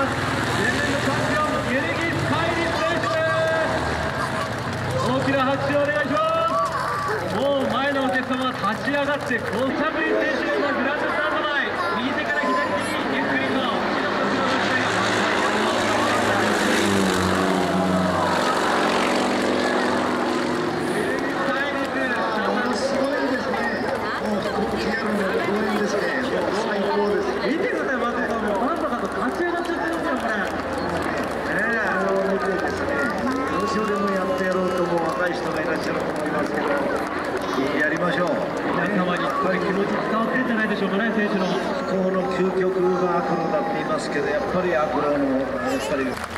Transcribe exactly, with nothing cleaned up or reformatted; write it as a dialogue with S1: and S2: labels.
S1: ます。前年のチャンピオンユニギスカイリス選手です。大きな拍手をお願いします。もう前のお客様は立ち上がってゴチャブリ選手のグランドスタンド前、右手から左手にゆっくりと見てください、松井さん、もうバンバカと立ち上がっちゃってますよ、これ。ねえ、あの見てですね、どうしようでもやってやろうと思う若い人がいらっしゃると思いますけど、やりましょう。皆様にこれ気持ち伝わってるんじゃないでしょうかね、選手の。この究極がアクロだって言いますけど、やっぱりアクロのやっぱり。